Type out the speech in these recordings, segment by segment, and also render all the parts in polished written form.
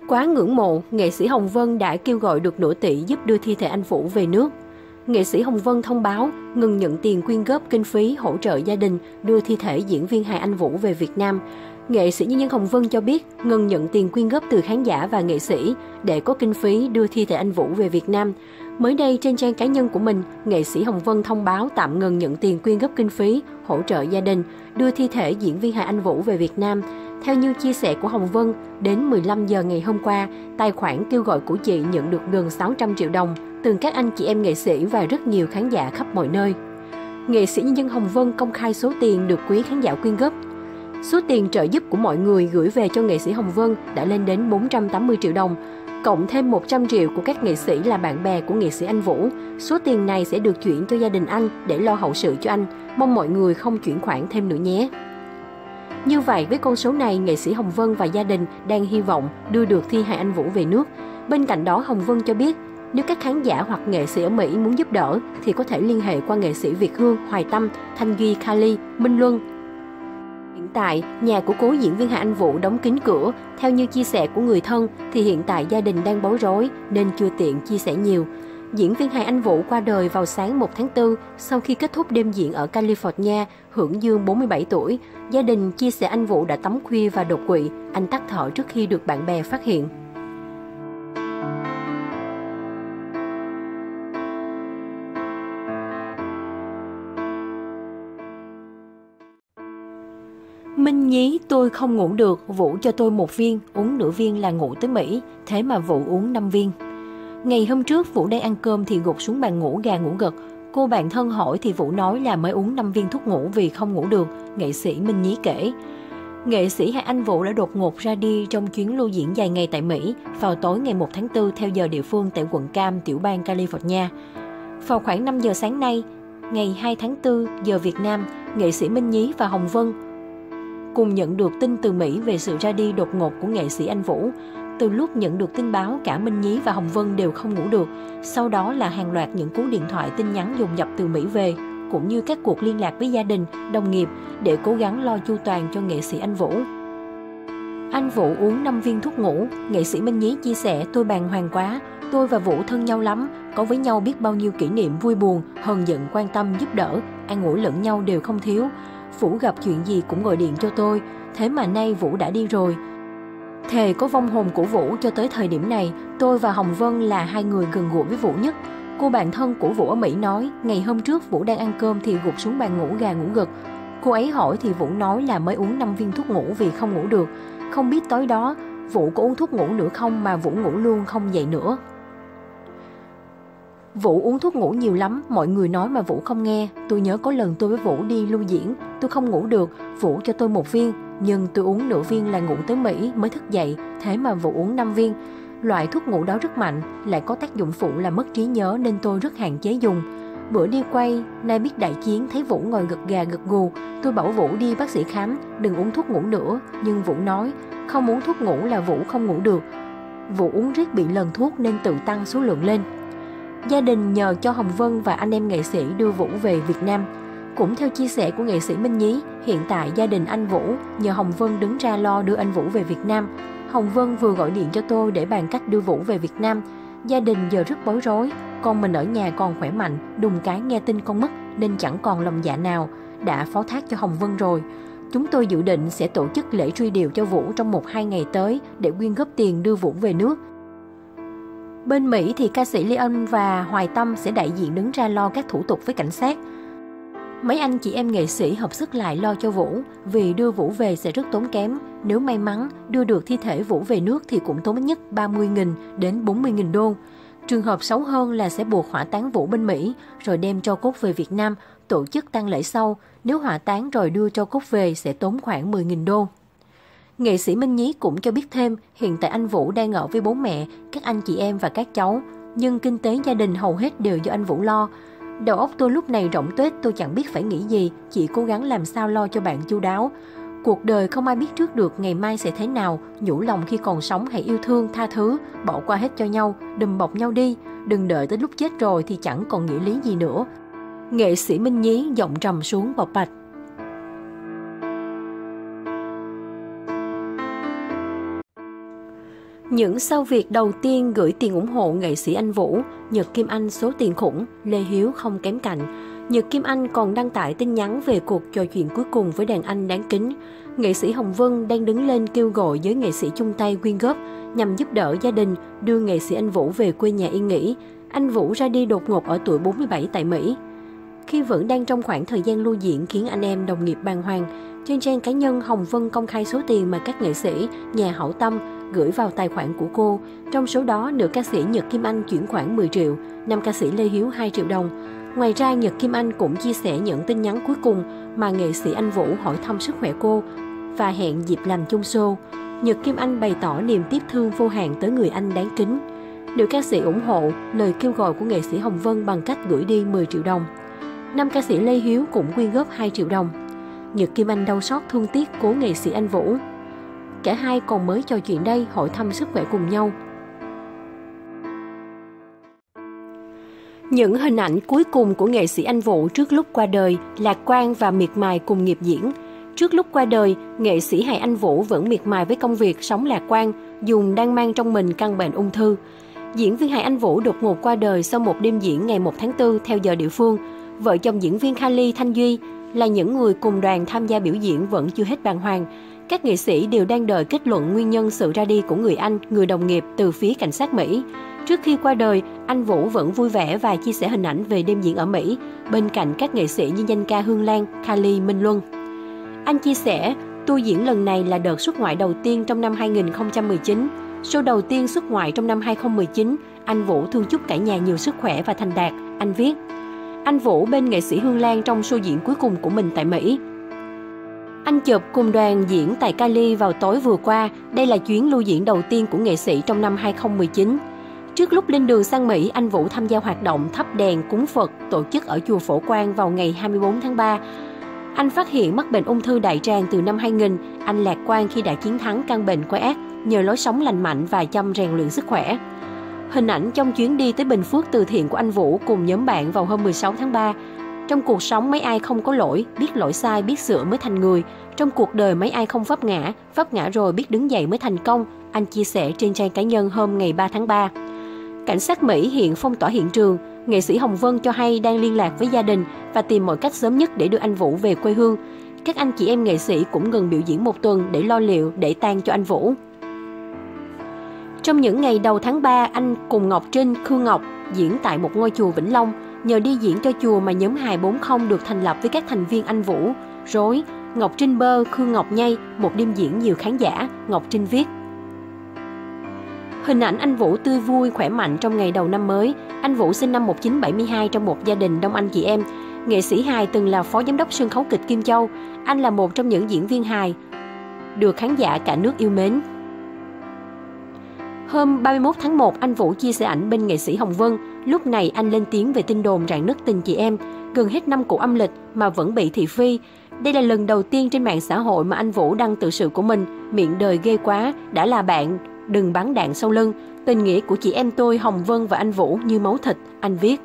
Quá ngưỡng mộ, nghệ sĩ Hồng Vân đã kêu gọi được nửa tỷ giúp đưa thi thể anh Vũ về nước. Nghệ sĩ Hồng Vân thông báo ngừng nhận tiền quyên góp kinh phí hỗ trợ gia đình đưa thi thể diễn viên hài Anh Vũ về Việt Nam. Nghệ sĩ nhân dân Hồng Vân cho biết ngừng nhận tiền quyên góp từ khán giả và nghệ sĩ để có kinh phí đưa thi thể anh Vũ về Việt Nam. Mới đây, trên trang cá nhân của mình, nghệ sĩ Hồng Vân thông báo tạm ngừng nhận tiền quyên góp kinh phí hỗ trợ gia đình đưa thi thể diễn viên hài Anh Vũ về Việt Nam. Theo như chia sẻ của Hồng Vân, đến 15 giờ ngày hôm qua, tài khoản kêu gọi của chị nhận được gần 600 triệu đồng từ các anh chị em nghệ sĩ và rất nhiều khán giả khắp mọi nơi. Nghệ sĩ nhân dân Hồng Vân công khai số tiền được quý khán giả quyên góp. Số tiền trợ giúp của mọi người gửi về cho nghệ sĩ Hồng Vân đã lên đến 480 triệu đồng, cộng thêm 100 triệu của các nghệ sĩ là bạn bè của nghệ sĩ Anh Vũ. Số tiền này sẽ được chuyển cho gia đình anh để lo hậu sự cho anh. Mong mọi người không chuyển khoản thêm nữa nhé. Như vậy, với con số này, nghệ sĩ Hồng Vân và gia đình đang hy vọng đưa được thi hài anh Vũ về nước. Bên cạnh đó, Hồng Vân cho biết, nếu các khán giả hoặc nghệ sĩ ở Mỹ muốn giúp đỡ thì có thể liên hệ qua nghệ sĩ Việt Hương, Hoài Tâm, Thanh Duy, Kali, Minh Luân. Hiện tại, nhà của cố diễn viên hài Anh Vũ đóng kín cửa. Theo như chia sẻ của người thân thì hiện tại gia đình đang bối rối nên chưa tiện chia sẻ nhiều. Diễn viên hài Anh Vũ qua đời vào sáng 1 tháng 4 sau khi kết thúc đêm diễn ở California, hưởng dương 47 tuổi. Gia đình chia sẻ anh Vũ đã tắm khuya và đột quỵ, anh tắt thở trước khi được bạn bè phát hiện. Minh Nhí, tôi không ngủ được, Vũ cho tôi 1 viên, uống nửa viên là ngủ tới Mỹ, thế mà Vũ uống 5 viên. Ngày hôm trước, Vũ đang ăn cơm thì gục xuống bàn ngủ gà ngủ gật. Cô bạn thân hỏi thì Vũ nói là mới uống 5 viên thuốc ngủ vì không ngủ được, nghệ sĩ Minh Nhí kể. Nghệ sĩ hài Anh Vũ đã đột ngột ra đi trong chuyến lưu diễn dài ngày tại Mỹ vào tối ngày 1 tháng 4 theo giờ địa phương tại quận Cam, tiểu bang California. Vào khoảng 5 giờ sáng nay, ngày 2 tháng 4 giờ Việt Nam, nghệ sĩ Minh Nhí và Hồng Vân cùng nhận được tin từ Mỹ về sự ra đi đột ngột của nghệ sĩ Anh Vũ. Từ lúc nhận được tin báo, cả Minh Nhí và Hồng Vân đều không ngủ được. Sau đó là hàng loạt những cú điện thoại tin nhắn dồn dập từ Mỹ về, cũng như các cuộc liên lạc với gia đình, đồng nghiệp để cố gắng lo chu toàn cho nghệ sĩ Anh Vũ. Anh Vũ uống 5 viên thuốc ngủ, nghệ sĩ Minh Nhí chia sẻ, tôi bàng hoàng quá, tôi và Vũ thân nhau lắm, có với nhau biết bao nhiêu kỷ niệm vui buồn, hờn giận, quan tâm, giúp đỡ, an ủi lẫn nhau đều không thiếu. Vũ gặp chuyện gì cũng gọi điện cho tôi, thế mà nay Vũ đã đi rồi. Thề có vong hồn của Vũ cho tới thời điểm này, tôi và Hồng Vân là hai người gần gũi với Vũ nhất. Cô bạn thân của Vũ ở Mỹ nói, ngày hôm trước Vũ đang ăn cơm thì gục xuống bàn ngủ gà ngủ gật. Cô ấy hỏi thì Vũ nói là mới uống 5 viên thuốc ngủ vì không ngủ được. Không biết tối đó Vũ có uống thuốc ngủ nữa không mà Vũ ngủ luôn không dậy nữa. Vũ uống thuốc ngủ nhiều lắm, mọi người nói mà Vũ không nghe. Tôi nhớ có lần tôi với Vũ đi lưu diễn, tôi không ngủ được, Vũ cho tôi 1 viên, nhưng tôi uống nửa viên là ngủ tới Mỹ mới thức dậy, thế mà Vũ uống 5 viên. Loại thuốc ngủ đó rất mạnh, lại có tác dụng phụ là mất trí nhớ nên tôi rất hạn chế dùng. Bữa đi quay, nay biết đại chiến thấy Vũ ngồi gật gà gật gù, tôi bảo Vũ đi bác sĩ khám, đừng uống thuốc ngủ nữa, nhưng Vũ nói, không uống thuốc ngủ là Vũ không ngủ được. Vũ uống riết bị lần thuốc nên tự tăng số lượng lên. Gia đình nhờ cho Hồng Vân và anh em nghệ sĩ đưa Vũ về Việt Nam. Cũng theo chia sẻ của nghệ sĩ Minh Nhí, hiện tại gia đình anh Vũ nhờ Hồng Vân đứng ra lo đưa anh Vũ về Việt Nam. Hồng Vân vừa gọi điện cho tôi để bàn cách đưa Vũ về Việt Nam. Gia đình giờ rất bối rối, con mình ở nhà còn khỏe mạnh, đùng cái nghe tin con mất nên chẳng còn lòng dạ nào, đã phó thác cho Hồng Vân rồi. Chúng tôi dự định sẽ tổ chức lễ truy điệu cho Vũ trong 1-2 ngày tới để quyên góp tiền đưa Vũ về nước. Bên Mỹ thì ca sĩ Lê Ân và Hoài Tâm sẽ đại diện đứng ra lo các thủ tục với cảnh sát. Mấy anh chị em nghệ sĩ hợp sức lại lo cho Vũ, vì đưa Vũ về sẽ rất tốn kém. Nếu may mắn đưa được thi thể Vũ về nước thì cũng tốn ít nhất 30.000 đến 40.000 đô. Trường hợp xấu hơn là sẽ buộc hỏa táng Vũ bên Mỹ, rồi đem tro cốt về Việt Nam, tổ chức tang lễ sau. Nếu hỏa táng rồi đưa tro cốt về sẽ tốn khoảng 10.000 đô. Nghệ sĩ Minh Nhí cũng cho biết thêm, hiện tại anh Vũ đang ở với bố mẹ, các anh chị em và các cháu, nhưng kinh tế gia đình hầu hết đều do anh Vũ lo. Đầu óc tôi lúc này rỗng tuếch, tôi chẳng biết phải nghĩ gì, chỉ cố gắng làm sao lo cho bạn chu đáo. Cuộc đời không ai biết trước được ngày mai sẽ thế nào, nhủ lòng khi còn sống hãy yêu thương, tha thứ, bỏ qua hết cho nhau, đùm bọc nhau đi, đừng đợi tới lúc chết rồi thì chẳng còn nghĩa lý gì nữa. Nghệ sĩ Minh Nhí giọng trầm xuống bộc bạch. Những sao Việt đầu tiên gửi tiền ủng hộ nghệ sĩ Anh Vũ, Nhật Kim Anh số tiền khủng, Lê Hiếu không kém cạnh. Nhật Kim Anh còn đăng tải tin nhắn về cuộc trò chuyện cuối cùng với đàn anh đáng kính. Nghệ sĩ Hồng Vân đang đứng lên kêu gọi giới nghệ sĩ chung tay quyên góp nhằm giúp đỡ gia đình đưa nghệ sĩ Anh Vũ về quê nhà yên nghỉ. Anh Vũ ra đi đột ngột ở tuổi 47 tại Mỹ. Khi vẫn đang trong khoảng thời gian lưu diễn khiến anh em đồng nghiệp bàng hoàng, trên trang cá nhân Hồng Vân công khai số tiền mà các nghệ sĩ, nhà hảo tâm gửi vào tài khoản của cô. Trong số đó, nữ ca sĩ Nhật Kim Anh chuyển khoản 10 triệu, nam ca sĩ Lê Hiếu 2 triệu đồng. Ngoài ra, Nhật Kim Anh cũng chia sẻ những tin nhắn cuối cùng mà nghệ sĩ Anh Vũ hỏi thăm sức khỏe cô và hẹn dịp làm chung show. Nhật Kim Anh bày tỏ niềm tiếc thương vô hạn tới người anh đáng kính. Nữ ca sĩ ủng hộ lời kêu gọi của nghệ sĩ Hồng Vân bằng cách gửi đi 10 triệu đồng. Nam ca sĩ Lê Hiếu cũng quyên góp 2 triệu đồng. Nhật Kim Anh đau xót thương tiếc cố nghệ sĩ Anh Vũ. Cả hai còn mới trò chuyện đây, hỏi thăm sức khỏe cùng nhau. Những hình ảnh cuối cùng của nghệ sĩ Anh Vũ trước lúc qua đời, lạc quan và miệt mài cùng nghiệp diễn. Trước lúc qua đời, nghệ sĩ hài Anh Vũ vẫn miệt mài với công việc, sống lạc quan, dù đang mang trong mình căn bệnh ung thư. Diễn viên hài Anh Vũ đột ngột qua đời sau một đêm diễn ngày 1 tháng 4 theo giờ địa phương. Vợ chồng diễn viên Kali, Thanh Duy là những người cùng đoàn tham gia biểu diễn vẫn chưa hết bàng hoàng. Các nghệ sĩ đều đang đợi kết luận nguyên nhân sự ra đi của người anh, người đồng nghiệp từ phía cảnh sát Mỹ. Trước khi qua đời, anh Vũ vẫn vui vẻ và chia sẻ hình ảnh về đêm diễn ở Mỹ, bên cạnh các nghệ sĩ như danh ca Hương Lan, Kali, Minh Luân. Anh chia sẻ, tour diễn lần này là đợt xuất ngoại đầu tiên trong năm 2019. Show đầu tiên xuất ngoại trong năm 2019, anh Vũ thương chúc cả nhà nhiều sức khỏe và thành đạt, anh viết. Anh Vũ bên nghệ sĩ Hương Lan trong show diễn cuối cùng của mình tại Mỹ. Anh chụp cùng đoàn diễn tại Cali vào tối vừa qua. Đây là chuyến lưu diễn đầu tiên của nghệ sĩ trong năm 2019. Trước lúc lên đường sang Mỹ, anh Vũ tham gia hoạt động thắp đèn cúng Phật tổ chức ở chùa Phổ Quang vào ngày 24 tháng 3. Anh phát hiện mắc bệnh ung thư đại tràng từ năm 2000. Anh lạc quan khi đã chiến thắng căn bệnh quái ác nhờ lối sống lành mạnh và chăm rèn luyện sức khỏe. Hình ảnh trong chuyến đi tới Bình Phước từ thiện của anh Vũ cùng nhóm bạn vào hôm 16 tháng 3. Trong cuộc sống mấy ai không có lỗi, biết lỗi sai, biết sửa mới thành người. Trong cuộc đời mấy ai không vấp ngã rồi biết đứng dậy mới thành công, anh chia sẻ trên trang cá nhân hôm ngày 3 tháng 3. Cảnh sát Mỹ hiện phong tỏa hiện trường, nghệ sĩ Hồng Vân cho hay đang liên lạc với gia đình và tìm mọi cách sớm nhất để đưa anh Vũ về quê hương. Các anh chị em nghệ sĩ cũng ngừng biểu diễn một tuần để lo liệu, để tang cho anh Vũ. Trong những ngày đầu tháng 3, anh cùng Ngọc Trinh, Khương Ngọc diễn tại một ngôi chùa Vĩnh Long. Nhờ đi diễn cho chùa mà nhóm hài 40 được thành lập với các thành viên anh Vũ, Rối, Ngọc Trinh bơ, Khương Ngọc nhây, một đêm diễn nhiều khán giả, Ngọc Trinh viết. Hình ảnh anh Vũ tươi vui, khỏe mạnh trong ngày đầu năm mới. Anh Vũ sinh năm 1972 trong một gia đình đông anh chị em. Nghệ sĩ hài từng là phó giám đốc sân khấu kịch Kim Châu. Anh là một trong những diễn viên hài được khán giả cả nước yêu mến. Hôm 31 tháng 1, anh Vũ chia sẻ ảnh bên nghệ sĩ Hồng Vân. Lúc này anh lên tiếng về tin đồn rạn nứt tình chị em. Gần hết năm cũ âm lịch mà vẫn bị thị phi. Đây là lần đầu tiên trên mạng xã hội mà anh Vũ đăng tự sự của mình. Miệng đời ghê quá, đã là bạn, đừng bắn đạn sau lưng. Tình nghĩa của chị em tôi Hồng Vân và anh Vũ như máu thịt, anh viết.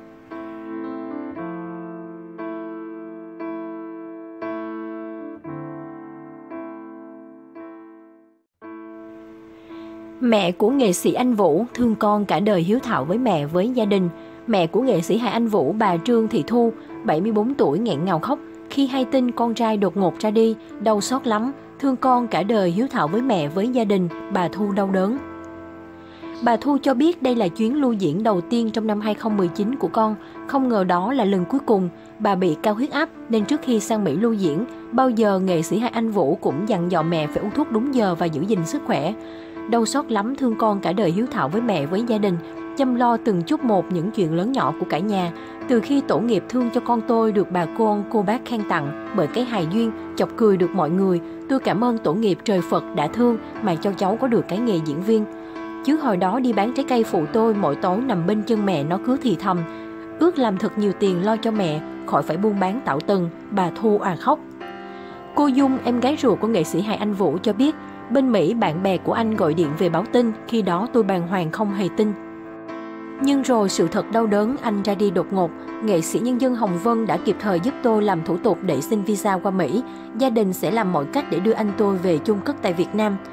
Mẹ của nghệ sĩ Anh Vũ thương con cả đời hiếu thảo với mẹ, với gia đình. Mẹ của nghệ sĩ hài Anh Vũ, bà Trương Thị Thu, 74 tuổi nghẹn ngào khóc khi hay tin con trai đột ngột ra đi, đau xót lắm, thương con cả đời hiếu thảo với mẹ, với gia đình, bà Thu đau đớn. Bà Thu cho biết đây là chuyến lưu diễn đầu tiên trong năm 2019 của con, không ngờ đó là lần cuối cùng. Bà bị cao huyết áp nên trước khi sang Mỹ lưu diễn, bao giờ nghệ sĩ hài Anh Vũ cũng dặn dò mẹ phải uống thuốc đúng giờ và giữ gìn sức khỏe. Đau xót lắm, thương con cả đời hiếu thảo với mẹ, với gia đình, chăm lo từng chút một những chuyện lớn nhỏ của cả nhà. Từ khi tổ nghiệp thương cho con tôi được bà cô bác khen tặng bởi cái hài duyên, chọc cười được mọi người, tôi cảm ơn tổ nghiệp trời Phật đã thương mà cho cháu có được cái nghề diễn viên. Chứ hồi đó đi bán trái cây phụ tôi, mỗi tối nằm bên chân mẹ nó cứ thì thầm, ước làm thật nhiều tiền lo cho mẹ, khỏi phải buôn bán tảo tần, bà Thu khóc. Cô Dung, em gái ruột của nghệ sĩ hài Anh Vũ cho biết, bên Mỹ bạn bè của anh gọi điện về báo tin, khi đó tôi bàng hoàng không hề tin. Nhưng rồi sự thật đau đớn, anh ra đi đột ngột. Nghệ sĩ nhân dân Hồng Vân đã kịp thời giúp tôi làm thủ tục để xin visa qua Mỹ. Gia đình sẽ làm mọi cách để đưa anh tôi về chôn cất tại Việt Nam.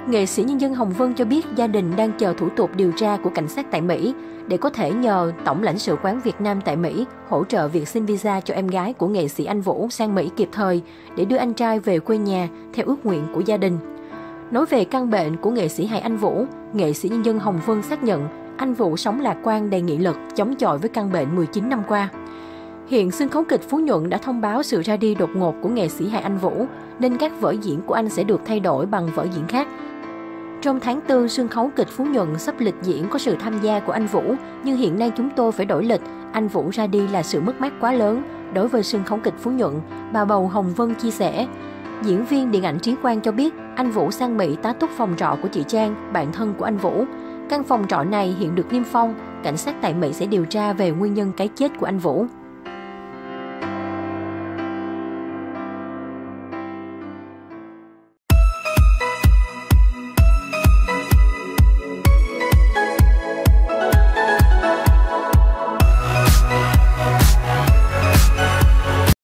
Nghệ sĩ nhân dân Hồng Vân cho biết gia đình đang chờ thủ tục điều tra của cảnh sát tại Mỹ để có thể nhờ Tổng lãnh sự quán Việt Nam tại Mỹ hỗ trợ việc xin visa cho em gái của nghệ sĩ Anh Vũ sang Mỹ kịp thời để đưa anh trai về quê nhà theo ước nguyện của gia đình. Nói về căn bệnh của nghệ sĩ hài Anh Vũ, nghệ sĩ nhân dân Hồng Vân xác nhận anh Vũ sống lạc quan đầy nghị lực chống chọi với căn bệnh 19 năm qua. Hiện sân khấu kịch Phú Nhuận đã thông báo sự ra đi đột ngột của nghệ sĩ hài Anh Vũ, nên các vở diễn của anh sẽ được thay đổi bằng vở diễn khác. Trong tháng 4, sân khấu kịch Phú Nhuận sắp lịch diễn có sự tham gia của anh Vũ, nhưng hiện nay chúng tôi phải đổi lịch. Anh Vũ ra đi là sự mất mát quá lớn đối với sân khấu kịch Phú Nhuận, bà bầu Hồng Vân chia sẻ. Diễn viên điện ảnh Trí Quang cho biết anh Vũ sang Mỹ tá túc phòng trọ của chị Trang, bạn thân của anh Vũ. Căn phòng trọ này hiện được niêm phong, cảnh sát tại Mỹ sẽ điều tra về nguyên nhân cái chết của anh Vũ.